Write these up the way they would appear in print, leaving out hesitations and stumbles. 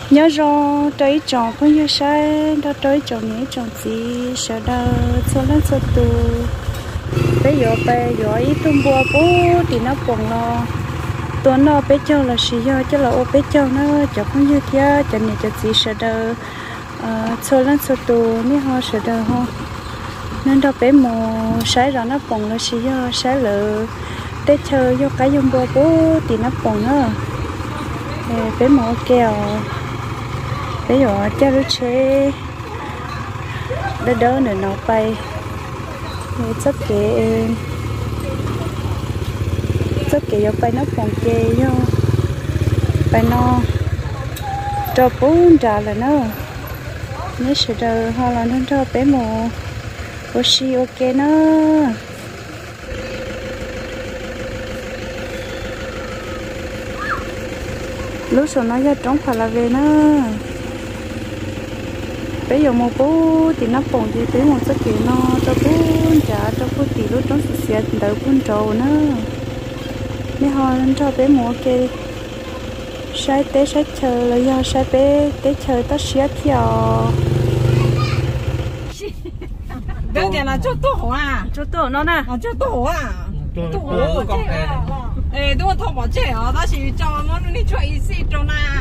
nhớ rồi tới chồng cũng như sai đó tới chồng nhé chồng gì sợ đâu cho lên cho tu bây giờ ít tung bùa bố thì nó bồng lo tuần nó bé châu là xí do cho là ô bé châu nó cho không như thế cho nhẹ cho gì sợ đâu cho lên cho tu nếu họ sợ đâu ha nên đó bé mồ sai rồi nó bồng là xí do sai lợ tết chơi vô cái dùng bùa bố thì nó bồng nữa bé mồ kèo bây giờ cho nó chơi đỡ nữa nó bay rất kệ vô bay nó còn kê vô bay nó cho bốn trả là nó nhớ sự đời họ là nó cho bé mồ oxy ok nó lúc sau nó ra trống phải là về nó bây giờ một bố thì nó bồng thì tới một số tiền nó cho bố trả cho bố tỷ lúc trong sự xe đỡ bún trầu nữa nếu họ nên cho bé mua kê sai té sai chờ là do sai bé té chờ tất xía theo đơn giản là cho tổ à cho tổ nó nè cho tổ à tổ con ê tôi thọ bỏ trẻ à ta chỉ cho nó đi cho ý xí cho na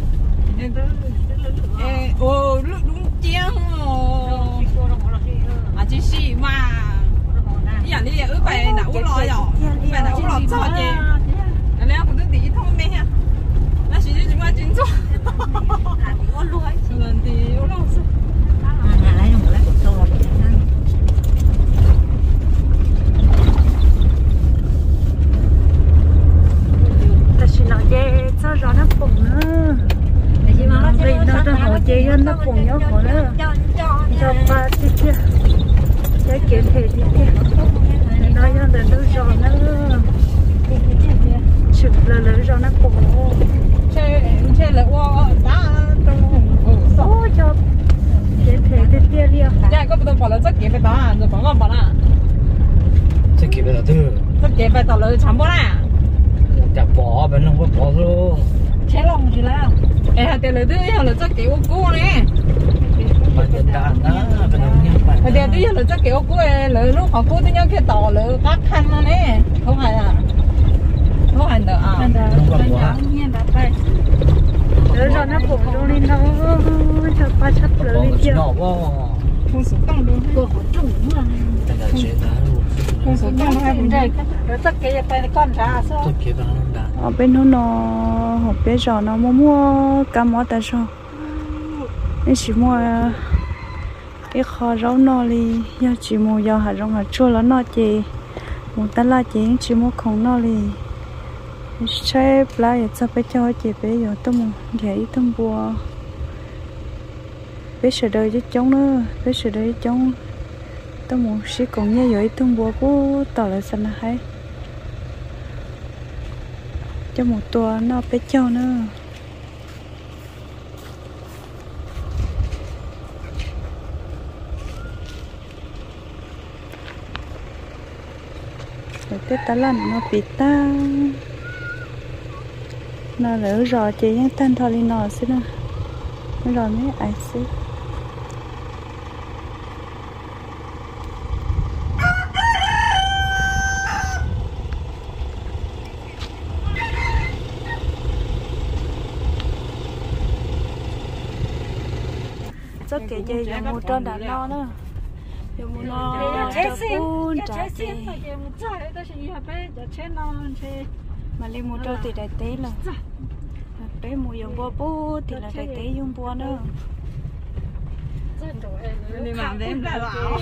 ê ô đúng tiếng à chỉ xí mà nhà đi ở bài nào cũng lo rồi bài nào cũng lo cho chị anh em cũng đi thôi mấy ha nó chỉ chúng ta chính cho lần thì nó lo nhà lấy một lấy một sâu rồi ta chỉ nói về cho rõ nó bụng nữa vì nó đang hỏi chị nó bụng nhớ khó nữa cho ba tí kia để kiếm thể tí kia nó cho đến đâu rõ nó chụp là rõ nó bụng chơi là qua đá số cho kiếm thể tí kia đi dạ có bao giờ rất kiếm phải đá rồi bỏ ngon bỏ nè rất kiếm phải thứ rất kiếm phải tao lấy chấm bó nè chả bỏ bên nó có bỏ luôn chế lòng gì là ê hả tiền lấy thứ là rất kiểu cũ nè mà tiền đàn đó bên nó nhớ phải tiền thứ là rất kiểu cũ lấy lúc họ cũ thứ nhất cái tàu lấy các khăn nó nè không phải à không phải được à không còn quá đỡ rồi nó bụng luôn đi nó cho ba chắc lỡ đi chưa không số tăng luôn cô họ trùng mà không số tăng hai vấn đề rồi tất cả phải con ra sao ở bên nó họ bé rồi nó mua cá mỏ tại sao nên chỉ mua cái kho rau nó đi giờ chỉ mua giờ hạt rong hạt chua nó nó chỉ một tấn là chỉ mua không nó đi xe lại cho bé cho chị bé giờ tôi mua vậy tôi mua bé sờ đời chứ chống nữa bé sờ đời chống tôi mua sẽ còn như vậy tôi mua của tàu lại xanh là hay cho một tua nó bé cho nữa rồi cái tá lạnh nó bị ta nó lỡ rồi chị những thanh thò đi nọ xí nữa nó rồi mấy ai xí rất kể gì giờ mua trơn đã no nữa giờ mua no cho phun trả tiền mà lên mua trâu thì đại tế là bé mua dùng bò bố thì là đại tế dùng bò nữa đi làm đến lại bảo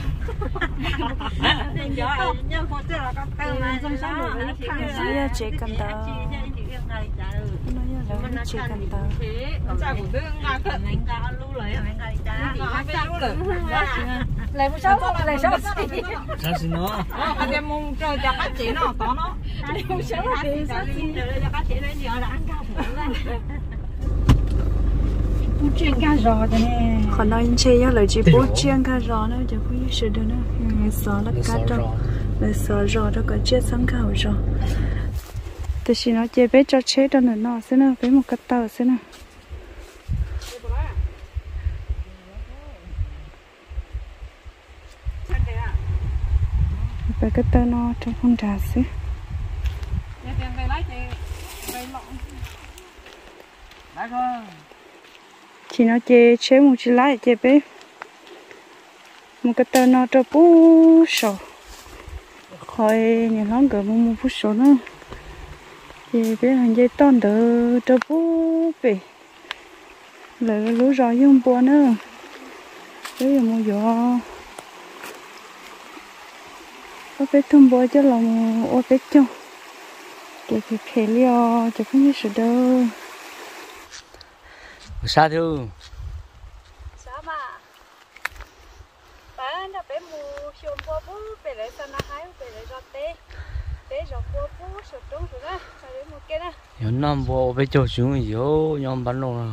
nó chỉ cần tờ nó chỉ cần tờ cha của đứa ngang thật anh ta lưu lấy anh ta lấy một số lấy số sao xin nó anh em muốn chơi cho các chị nó có nó đi một số thì sao xin được cho các chị nó giờ là ăn cao bút chiên cá giò thế này còn nói chơi nhá lời chỉ bút chiên cá giò nữa chứ không như sự đó nữa sò là cá đâu là sò giò đó có chiên sáng khảo giò thì chỉ nó chơi bé cho chế cho nó xem nào với một cái tàu xem nào về cái tơ nó trong không trà xí chỉ nó chê chế một chỉ lái chê bé một cái tơ nó cho bú sổ khỏi nhà nó gỡ một phút sổ nữa chê bé hàng dây ton đỡ cho bú bé lại lúa rau dùng bùa nữa bây giờ mua giò có bé thun bùa cho lòng ô bé cho cái khé liò cho không như sữa đâu sao thu sao mà bạn đã bé mua xôm bùa bú bé lại sao nó hái bé lại rau té bé rau bùa bú sữa trống rồi đó sao để mua cái đó nhiều năm bùa bé cho xuống nhiều nhóm bắn luôn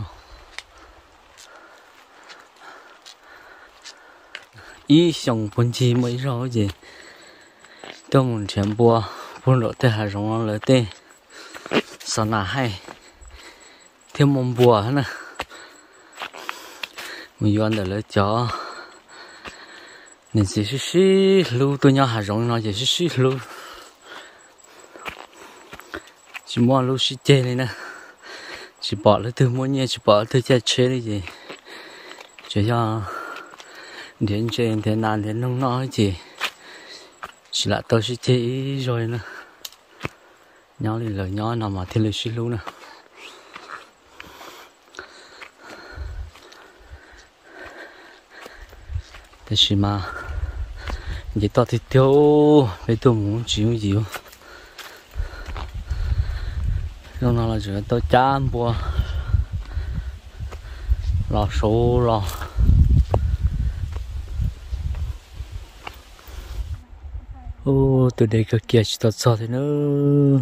ý xong quân chi mới rõ gì tôi muốn chuyển bùa buôn lộ tê hà rong nó lợi tê sao nào hay thêm một bùa nữa mình dọn để lấy chó nên chỉ xí lưu tôi nhau hà rong nó chỉ xí lưu chỉ mua lưu xí chê này nè chỉ bỏ lấy từ mua nhẹ chỉ bỏ từ chè chế đi gì chỉ cho đến trên thế nào đến nông nói gì chỉ là tôi sẽ chế rồi nè nhau thì lời nhau nào mà thiên lý suy luôn nè thế chỉ mà vậy tao thì tiêu với tôi muốn chịu gì không nào là chỉ tôi chán bùa lò số lò ô từ đây cái kia chỉ tốt thế nữa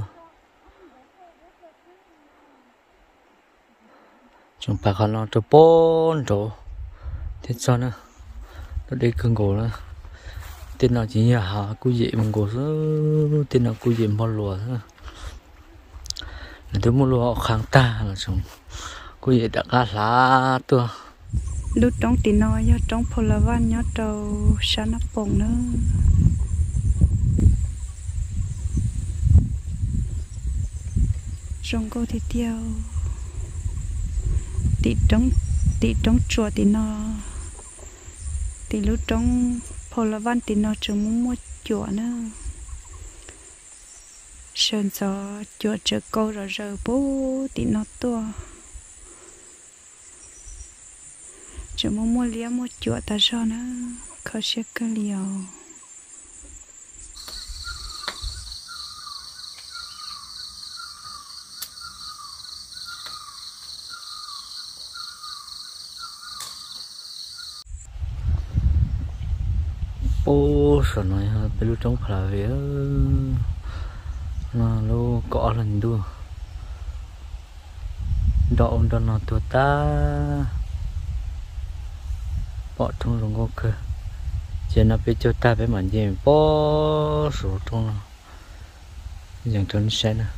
chúng ta còn lo cho bốn chỗ thế sao nữa từ đây cưng cổ nữa tên nào chỉ nhà hà cú dễ bằng cổ nữa tên nào cú dễ bao lúa nữa là tôi mua lúa kháng ta là chúng cú dễ đã cá lá tua lúc trong tí nói do trong phô la van nhớ trâu sáng nó bồng nữa trong cô thì tiêu tí trong chùa tí nó tí lúc trong phô la van tí nó chỉ muốn mua chùa nữa sơn gió chùa chờ câu rồi giờ bố tí nó to chỉ muốn mua lia mua chùa ta cho nó khó sẽ cái liều ô sợ nói bên lúc trong phải về nó lô cọ lần đua đọ đọ nó tua ta bỏ trong rồng ngô cơ chỉ nó bị cho ta phải mạnh gì bỏ số trong nó dần trên xe nè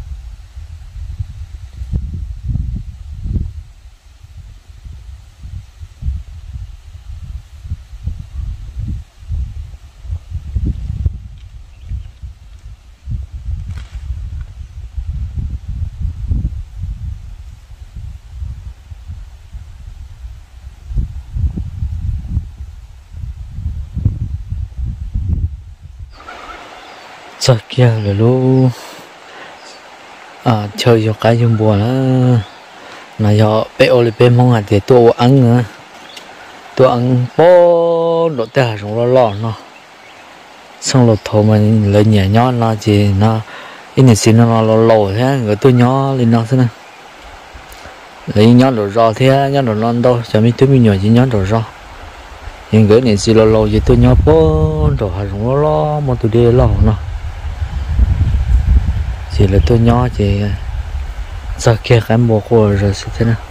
sao kia là lu chơi cho cái dùng bùa là do bé ô bé mong là để tôi ăn bó độ tè trong lò nó xong lột thầu mà lấy nhẹ nhó nó chỉ nó in xin nó lò thế người tôi nhó lên nó thế này lấy nhó đồ rau thế nhó đồ non đâu cho mình tôi mình nhỏ chỉ nhó đồ rau nhưng cái này xin lò chỉ tôi nhó bó đồ hà trong lò mà tôi đi lò nó chỉ là tôi nhỏ chỉ giờ kia cái mùa khô rồi sẽ thế nào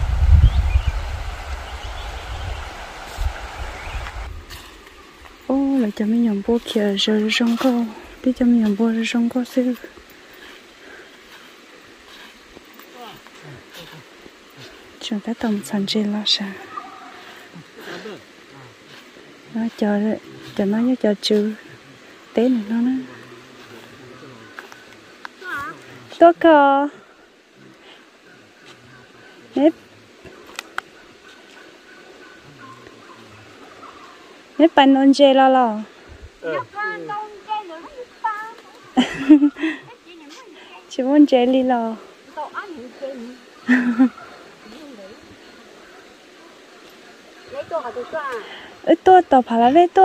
ô lại cho mình nhầm bố kia rồi rong câu đi cho mình nhầm bố rồi rong câu xíu chúng ta tầm sản trên là sao nó cho nó cho chữ tế này nó nè tốt cơ nếp nếp bàn non chè lo chỉ muốn chè li lo ít tua tàu phá lấy tua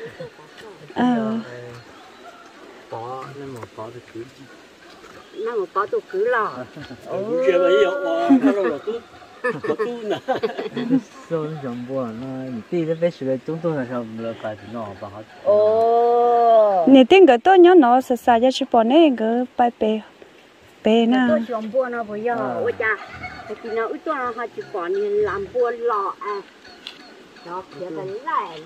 bỏ nên mà bỏ được cứ nó một bỏ tôi cứ lo chưa bây giờ nó đâu là tôi có tôi nè sao nó chẳng buồn nó đi đến bây giờ chúng tôi là sao là phải nó bảo họ nè tiếng cái tôi nhớ nó sợ sợ cho chị bỏ nè cái bài bè nè tôi chọn buồn nó bây giờ ôi cha thì nó ít tôi họ chỉ bỏ nên làm buồn lọ đó kia cái này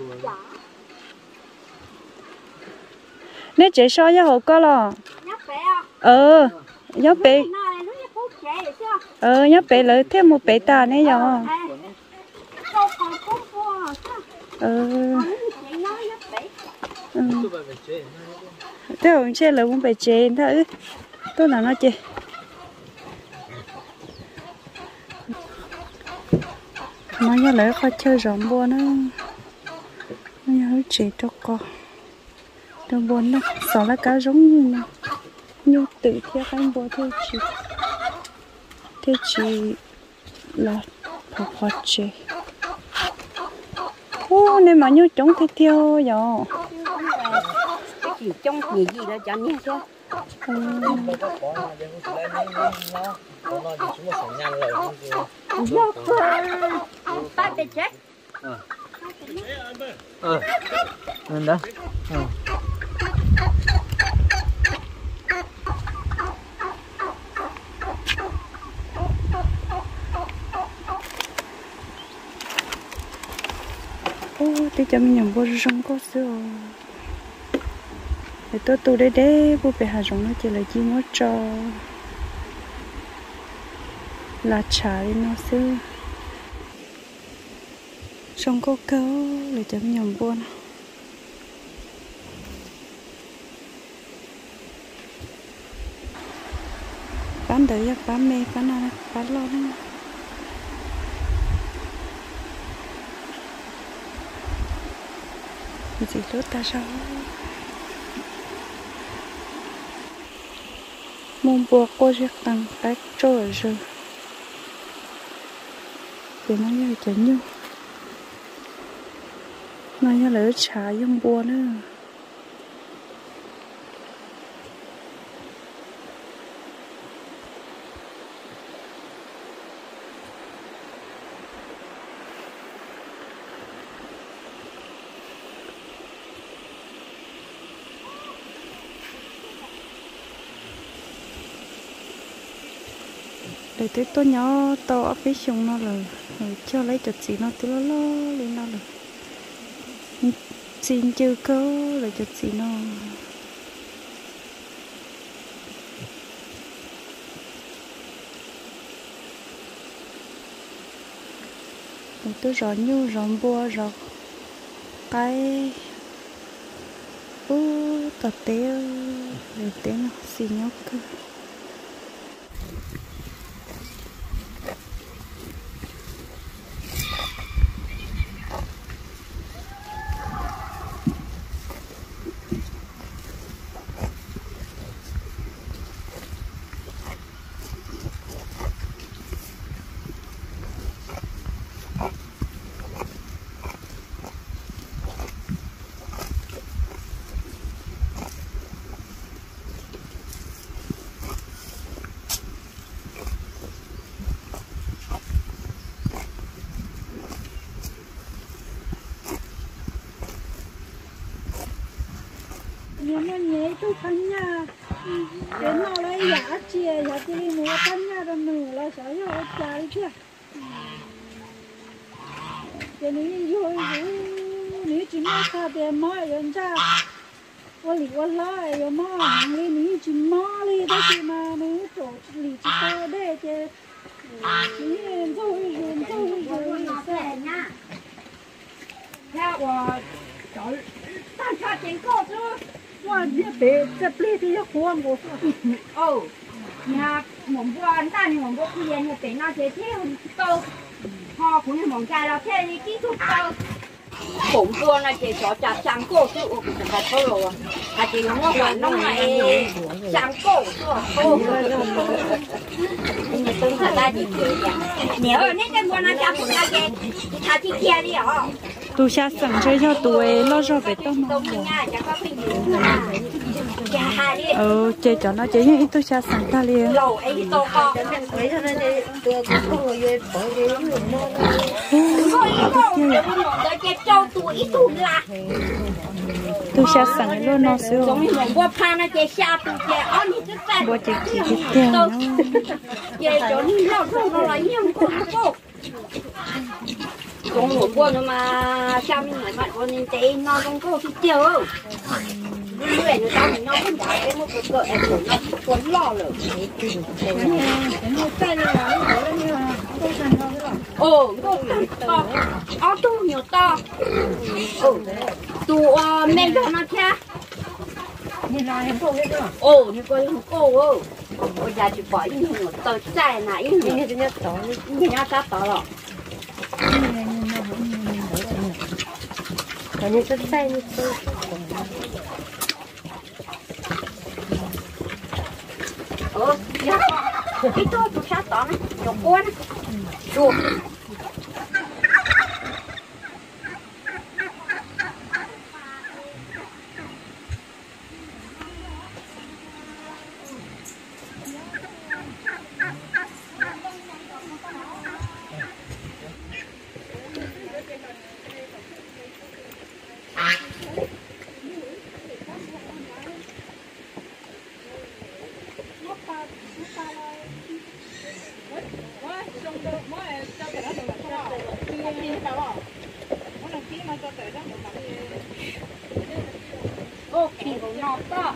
nè chị sao cho họ có lo nhóc bé nhóc bé lấy thêm một bé ta nè giờ thế ông chơi lấy một bé chế thôi tôi là nó chơi nó nhớ lấy khó chơi rộng bùa nó nhớ chế cho con tôi buồn nó sợ là cá giống như tự theo anh bố thế chị là phật chị ô nên mà như chống thế theo giờ chỉ trong gì đó cho nghe chứ ba cái chết đó thì cho mình nhận bố rong có sữa để tôi để bố bé hà rong nó chỉ là chỉ muốn cho là trả đi nó sữa rong có câu để cho mình nhận bố nó bán đỡ bán mê bán nào bán lo đó gì lốt ta sao mông bùa cô sẽ tăng cách trôi rồi để nó như thế như nó như là trả dùng bùa nữa để tới tôi nhỏ to ở phía xuống nó rồi cho lấy chật gì nó từ lo lên nó rồi xin chưa có lấy chật gì nó để tôi rõ nhu rõ bùa rõ cái tạt té để té nó xì nhóc cơ nhưng mà nhớ tôi thân nhà đến nào lấy giả chia đi mua thân nhà rồi nửa là sợ rồi trái chưa cái này rồi nếu chỉ mua sao thì mua rồi cha我来有嘛行哩你去嘛哩都是嘛你做你去到的这你走噻呀我找大家 cho tiền cô chứ qua đi bé cái plei thì khoan cô ồ nhà mỏng buồn ta thì mỏng buồn liền nhà bé nó thế thế đâu họ cũng như mỏng trai là thế thì kỹ thuật đâu cũng buồn là chỉ cho chặt sang cô chứ ủa cũng phải thôi rồi à chỉ nó quản nó này sang cô chứ cô tôi thật ra gì vậy nếu nên cái buồn nó chặt cũng là cái thà chi kia đi hả tu xa sẵn chơi cho tuổi lo cho bé tao nó chơi cho nó chơi những ít tu xa sẵn ta liền tu xa sẵn luôn nó xíu bố chơi chỉ biết tiền nó con một con mà sao mình nói bạn con nên té nó không có cái chiều người nó tao nó không phải cái một cái em nó cuốn lo rồi ồ to tu nhiều to tu men cho nó cha ồ như coi không cô ôi giờ chỉ bỏ những nhiều tờ chạy này những cái nhất to những cái nhất to rồi cái này rất xanh ya itu tu siapa ni jokon tu ô khi cũng nọ to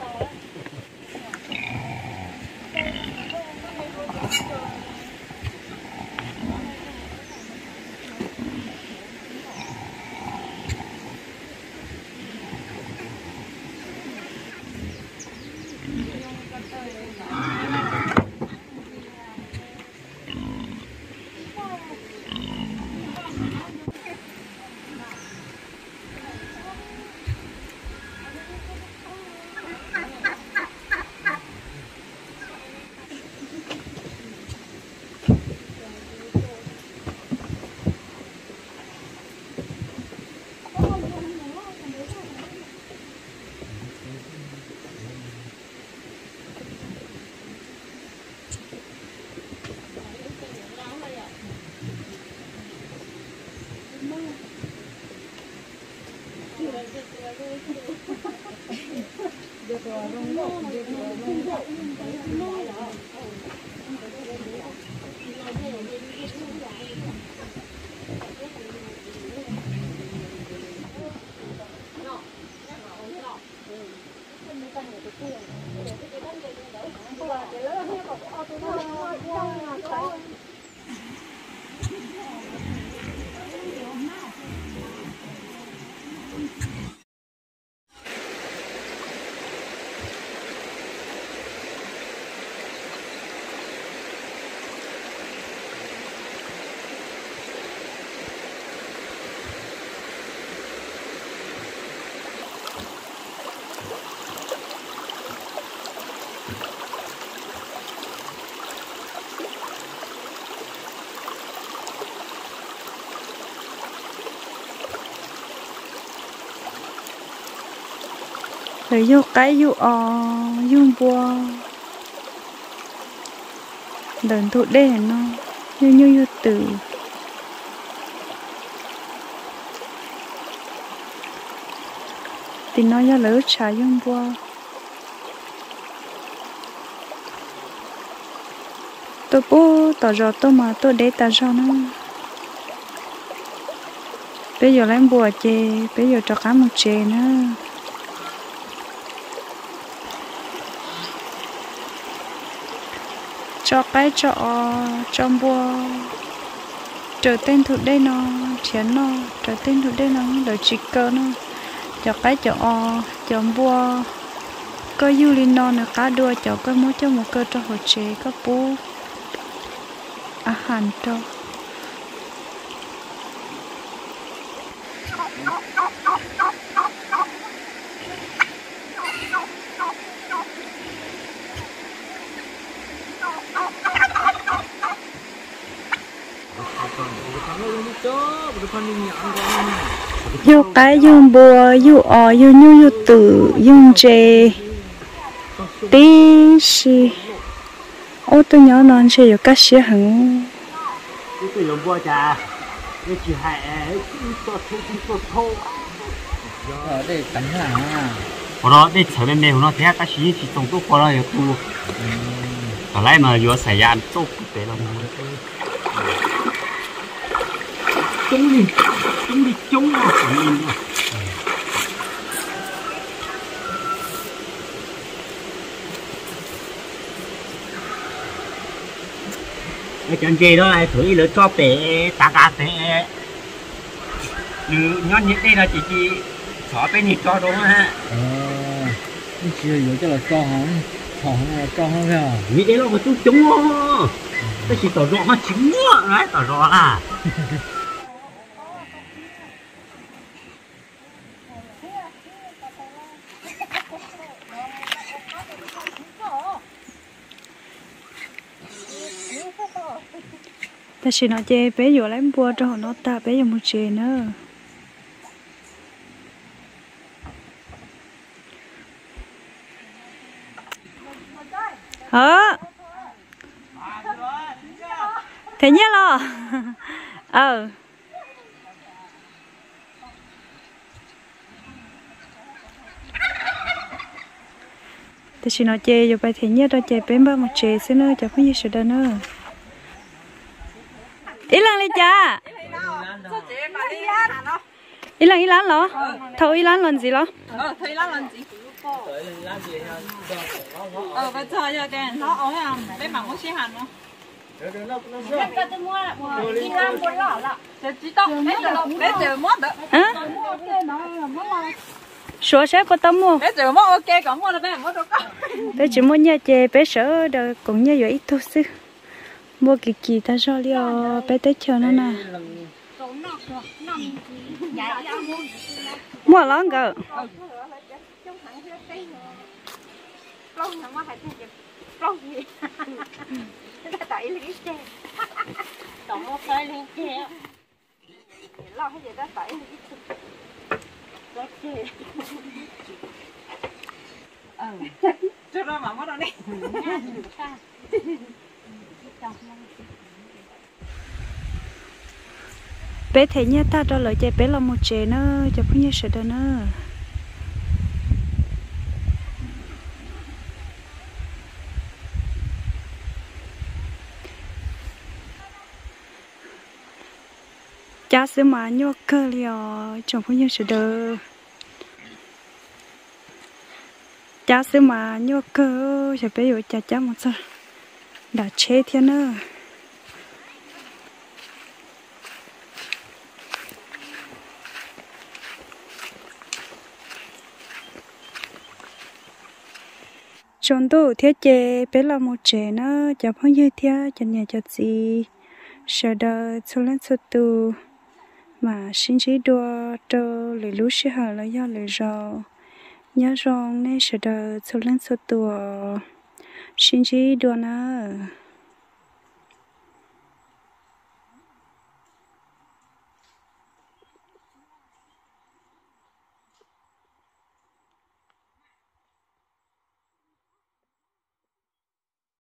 rồi vô cái vô vô bùa đợn thụ đê nó như từ thì nó ra lỡ trả vô bùa tôi bố tỏ rõ tôi mà tôi để tỏ rõ nó bây giờ lấy bùa chê bây giờ cho cá một chê nữa cho cái cho bùa trở tên thuộc đây nó chén nó trở tên thuộc đây nó đợi chỉ cơ nó cho cái cho bua có du lịch non là cá đua cho cái mỗi cho một cơ cho hồ chế có bố hành cho yêu cái dùng bùa yêu yêu nhu yêu tử dùng chè tí xì ô tôi nhớ non sẽ có các xí hẳn cái dùng bùa trà cái chỉ hại ở đây cắn hàng à đó đây trở bên này nó thế các xí thì tổng tốt qua đây tu ở lại mà vừa xảy ra tốt để làm chống vào cái chân kia đó là thử lựa cho bé ta cả bé nhón như đây là chỉ xỏ bên này cho đúng không ha cái gì vậy cho là cho không à nghĩ đấy là một chút chống nó cái chỉ tỏ rõ mà chính đấy tỏ rõ à ta chỉ nói chê bé vừa lấy bùa cho nó ta bé vừa một chê nữa thế nhá lo ta chỉ nói chê rồi bài thế nhá đó chê bé bao một chê xí nữa cho không như sự đó nữa ý lăng đi cha ý lăng lo thầu ý lăng làm gì lo thấy lắm làm gì bây giờ giờ cái nó ối à bé bằng có xe hành không số sẽ có tấm mua bé chờ mua ok còn mua là bé mua đâu có bé chỉ mua nhà chè bé sợ đời cũng như vậy ít thôi xíu mua kỳ ta cho liều bé tới chờ nó nè mua lắm cơ chưa đâu mà mua đâu đi bé thấy nhá ta đó lợi chạy bé là một chế nó cho không như sợ đó nữa cha sẽ mà nhô cơ liò chồng không như sợ đó cha sẽ mà nhô cơ cho bé rồi cha một sao đã chế thiên nữa chọn đồ thiết chế bé là một chế nó chả phong như thế cho nhà cho gì sợ đợi cho lên số tu mà xin chỉ đua cho lấy lúa sẽ hở lấy do lấy rau nhớ rong nên sợ đợi cho lên số tu xin chỉ đua nữa